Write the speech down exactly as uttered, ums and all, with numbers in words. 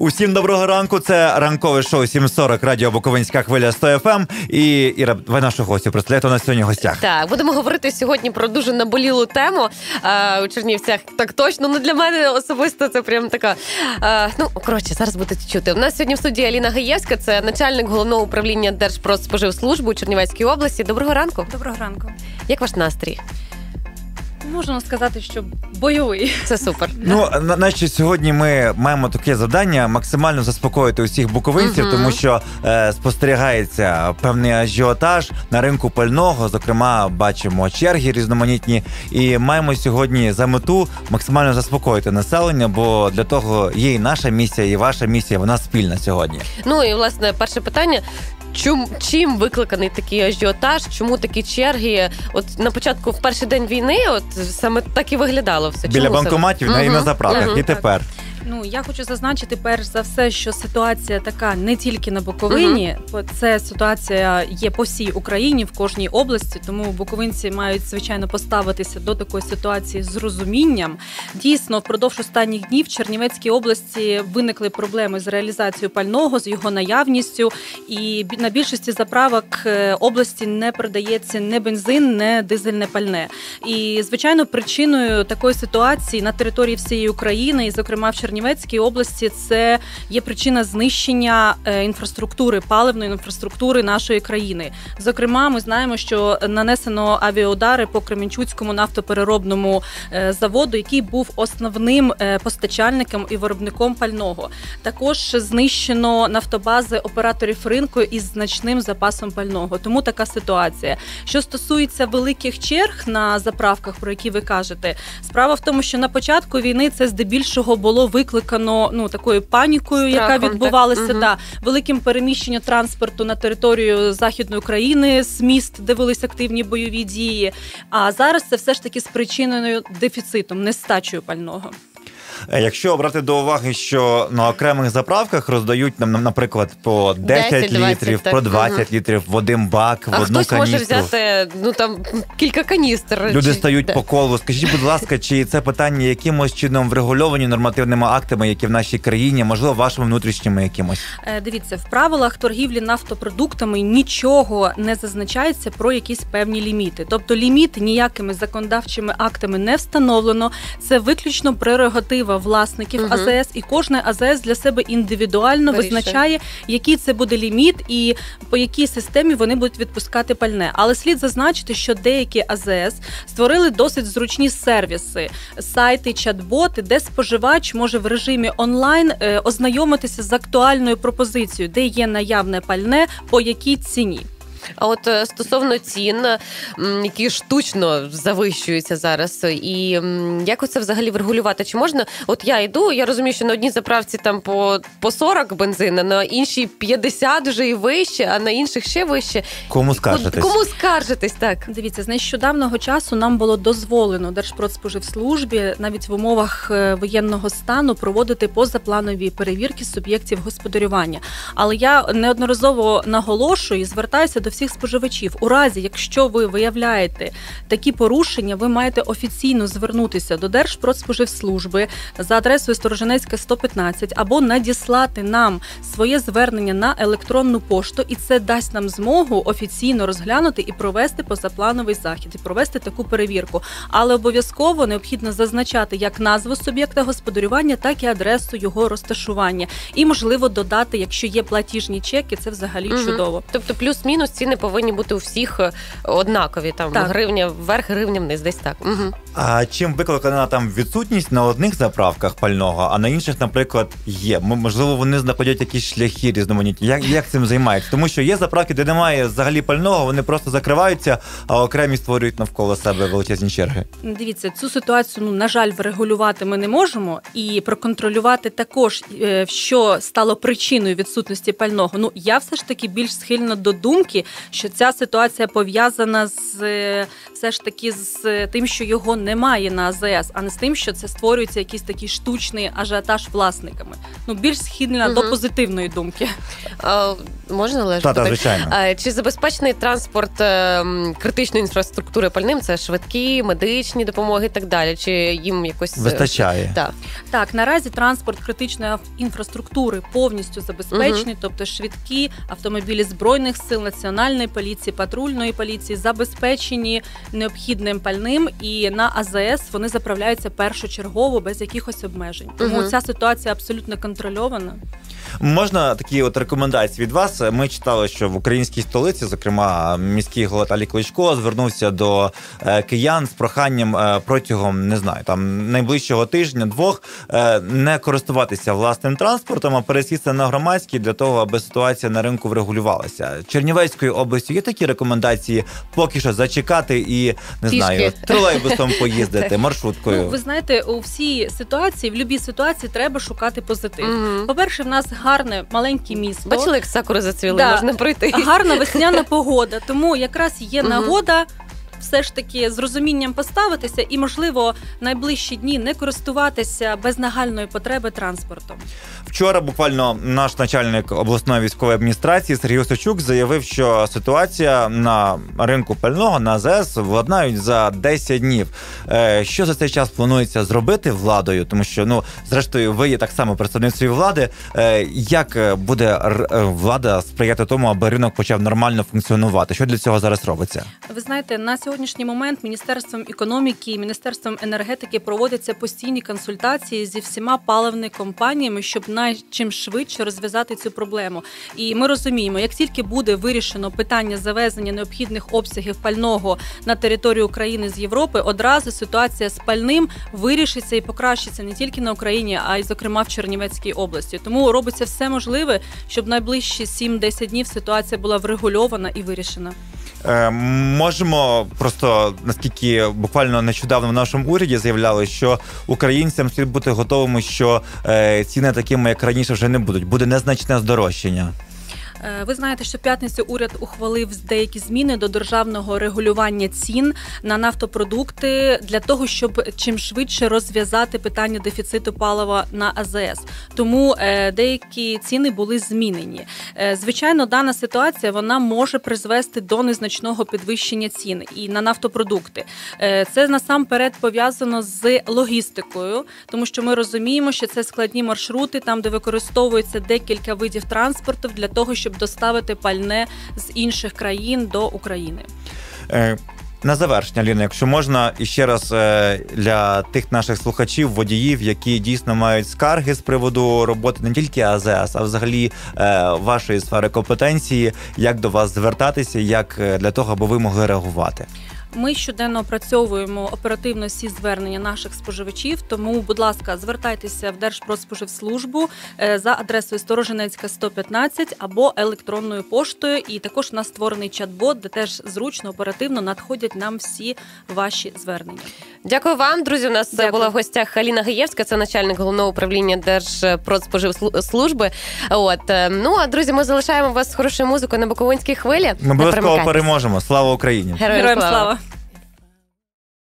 Усім доброго ранку, це ранкове шоу сім сорок, радіо Буковинська хвиля сто еф ем. І, Іра, ви нашу гостю представляєте, у нас сьогодні в гостях. Так, будемо говорити сьогодні про дуже наболілу тему а, у Чернівцях. Так точно, ну для мене особисто це прям така... А, ну, коротше, зараз будете чути. У нас сьогодні в студії Аліна Гаєвська, це начальник головного управління Держпродспоживслужби у Чернівецькій області. Доброго ранку. Доброго ранку. Як ваш настрій? Можна сказати, що бойовий. Це супер. Ну, наче сьогодні ми маємо таке завдання максимально заспокоїти усіх буковинців, uh-huh. тому що е, спостерігається певний ажіотаж на ринку пального, зокрема, бачимо черги різноманітні, і маємо сьогодні за мету максимально заспокоїти населення, бо для того є і наша місія, і ваша місія, вона спільна сьогодні. Ну, і, власне, перше питання. Чим, чим викликаний такий ажіотаж? Чому такі черги? От на початку, в перший день війни, от саме так і виглядало все. Біля Чому банкоматів угу. і на заправках. Угу. І тепер. Ну, я хочу зазначити, перш за все, що ситуація така не тільки на Буковині, uh-huh. це ситуація є по всій Україні, в кожній області, тому буковинці мають, звичайно, поставитися до такої ситуації з розумінням. Дійсно, впродовж останніх днів в Чернівецькій області виникли проблеми з реалізацією пального, з його наявністю, і на більшості заправок області не продається ні бензин, ні дизельне пальне. І, звичайно, причиною такої ситуації на території всієї України, і, зокрема, в Чернівецькій В Чернівецькій області це є причина знищення інфраструктури, паливної інфраструктури нашої країни. Зокрема, ми знаємо, що нанесено авіаудари по Кременчуцькому нафтопереробному заводу, який був основним постачальником і виробником пального. Також знищено нафтобази операторів ринку із значним запасом пального. Тому така ситуація. Що стосується великих черг на заправках, про які ви кажете, справа в тому, що на початку війни це здебільшого було викликано ну, такою панікою, страхом, яка відбувалася, угу. да, великим переміщенням транспорту на територію Західної України з міст, де велись активні бойові дії. А зараз це все ж таки спричинено дефіцитом, нестачею пального. Якщо брати до уваги, що на окремих заправках роздають нам, наприклад, по десять літрів, по двадцять угу. літрів в один бак, а в одну каністру. А хтось може взяти, ну, там, кілька каністр. Люди чи... стають да. по колу. Скажіть, будь ласка, чи це питання якимось чином врегульовані нормативними актами, які в нашій країні, можливо, вашими внутрішніми якимось? Дивіться, в правилах торгівлі нафтопродуктами нічого не зазначається про якісь певні ліміти. Тобто ліміт ніякими законодавчими актами не встановлено. Це виключно прерогатива власників угу. АЗС, і кожна АЗС для себе індивідуально Вирішує. визначає, який це буде ліміт і по якій системі вони будуть відпускати пальне. Але слід зазначити, що деякі АЗС створили досить зручні сервіси, сайти, чат-боти, де споживач може в режимі онлайн е, ознайомитися з актуальною пропозицією, де є наявне пальне, по якій ціні. А от стосовно цін, які штучно завищуються зараз, і як оце взагалі врегулювати? Чи можна, от я йду, я розумію, що на одній заправці там по, по сорок бензина, на іншій п'ятдесят вже і вище, а на інших ще вище. Кому скаржитись? Кому скаржитись, так? Дивіться, з нещодавнього часу нам було дозволено Держпродспоживслужбі навіть в умовах воєнного стану проводити позапланові перевірки суб'єктів господарювання. Але я неодноразово наголошую і звертаюся до всіх споживачів. У разі, якщо ви виявляєте такі порушення, ви маєте офіційно звернутися до Держпродспоживслужби за адресою Сторожинецька, сто п'ятнадцять, або надіслати нам своє звернення на електронну пошту, і це дасть нам змогу офіційно розглянути і провести позаплановий захід, і провести таку перевірку. Але обов'язково необхідно зазначати як назву суб'єкта господарювання, так і адресу його розташування. І, можливо, додати, якщо є платіжні чеки, це взагалі угу. чудово. Тобто плюс-мінус ціни повинні бути у всіх однакові, там так. гривня вверх, гривня вниз, десь так. Угу. А чим викликана там відсутність на одних заправках пального, а на інших, наприклад, є? Можливо, вони знаходять якісь шляхи різноманітні. Як, як цим займаються? Тому що є заправки, де немає взагалі пального, вони просто закриваються, а окремі створюють навколо себе величезні черги. Дивіться, цю ситуацію, ну, на жаль, врегулювати ми не можемо, і проконтролювати також, що стало причиною відсутності пального. Ну, я все ж таки більш схильна до думки, що ця ситуація пов'язана з все ж таки з тим, що його немає на АЗС, а не з тим, що це створюється якийсь такий штучний ажіотаж власниками. Ну, більш схильна угу. до позитивної думки. А, можна, Олеж? Так, звичайно. А, чи забезпечений транспорт е, критичної інфраструктури пальним? Це швидкі, медичні допомоги і так далі? Чи їм якось... Вистачає? Так. Так, наразі транспорт критичної інфраструктури повністю забезпечений, угу. тобто швидкі автомобілі Збройних сил, Національної поліції, патрульної поліції забезпечені необхідним пальним, і на АЗС вони заправляються першочергово, без якихось обмежень. Тому угу. ця ситуація абсолютно контрольована. Можна такі от рекомендації від вас? Ми читали, що в українській столиці, зокрема, міський голова Віталій Кличко звернувся до е, киян з проханням е, протягом, не знаю, там найближчого тижня-двох е, не користуватися власним транспортом, а пересісти на громадський для того, аби ситуація на ринку врегулювалася. Чернівецькою областю є такі рекомендації поки що зачекати і, не Пішки. знаю, тролейбусом поїздити, маршруткою? Ну, ви знаєте, у всій ситуації, в будь-якій ситуації треба шукати позитив. Угу. По-перше, в нас гарне маленьке місто. Бачили, як сакури зацвіли, да. можна пройти. Гарна весняна погода, тому якраз є угу. нагода все ж таки з розумінням поставитися і, можливо, найближчі дні не користуватися без нагальної потреби транспортом. Вчора буквально наш начальник обласної військової адміністрації Сергій Осадчук заявив, що ситуація на ринку пального на АЗС владнають за десять днів. Що за цей час планується зробити владою? Тому що, ну, зрештою, ви є так само представницею влади. Як буде влада сприяти тому, аби ринок почав нормально функціонувати? Що для цього зараз робиться? Ви знаєте, на сьогоднішній момент Міністерством економіки і Міністерством енергетики проводяться постійні консультації зі всіма паливними компаніями, щоб чим швидше розв'язати цю проблему. І ми розуміємо, як тільки буде вирішено питання завезення необхідних обсягів пального на територію України з Європи, одразу ситуація з пальним вирішиться і покращиться не тільки на Україні, а й, зокрема, в Чернівецькій області. Тому робиться все можливе, щоб найближчі сім-десять днів ситуація була врегульована і вирішена. Е, можемо просто, наскільки буквально нещодавно в нашому уряді заявляли, що українцям слід бути готовими, що е, ціни такими, як раніше, вже не будуть. Буде незначне здорожчання. Ви знаєте, що в п'ятницю уряд ухвалив деякі зміни до державного регулювання цін на нафтопродукти для того, щоб чим швидше розв'язати питання дефіциту палива на АЗС. Тому деякі ціни були змінені. Звичайно, дана ситуація вона може призвести до незначного підвищення цін і на нафтопродукти. Це насамперед пов'язано з логістикою, тому що ми розуміємо, що це складні маршрути, там, де використовується декілька видів транспорту для того, щоб доставити пальне з інших країн до України. Е, на завершення, Ліна, якщо можна, і ще раз е, для тих наших слухачів, водіїв, які дійсно мають скарги з приводу роботи не тільки АЗС, а взагалі е, вашої сфери компетенції, як до вас звертатися, як для того, аби ви могли реагувати? Ми щоденно опрацьовуємо оперативно всі звернення наших споживачів, тому, будь ласка, звертайтеся в Держпродспоживслужбу за адресою Сторожинецька, сто п'ятнадцять або електронною поштою. І також у нас створений чат-бот, де теж зручно, оперативно надходять нам всі ваші звернення. Дякую вам, друзі. У нас Дякую. була в гостях Аліна Гаєвська, це начальник головного управління Держпродспоживслужби. От. Ну, а, друзі, ми залишаємо вас з хорошою музикою на Буковинській хвилі. Ми обов'язково переможемо. Слава Україні! Героям слава!